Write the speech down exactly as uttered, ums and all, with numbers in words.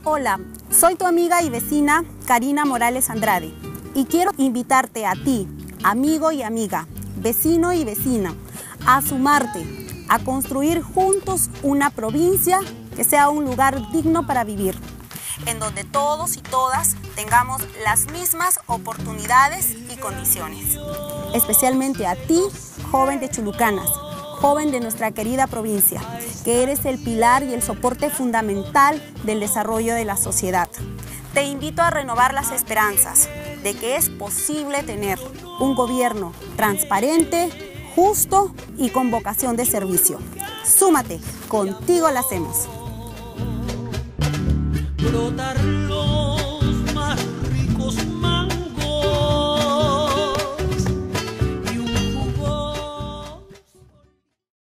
Hola, soy tu amiga y vecina Karina Morales Andrade y quiero invitarte a ti, amigo y amiga, vecino y vecina, a sumarte, a construir juntos una provincia que sea un lugar digno para vivir, en donde todos y todas tengamos las mismas oportunidades y condiciones. Especialmente a ti, joven de Chulucanas, joven de nuestra querida provincia, que eres el pilar y el soporte fundamental del desarrollo de la sociedad. Te invito a renovar las esperanzas de que es posible tener un gobierno transparente, justo y con vocación de servicio. Súmate, contigo la hacemos.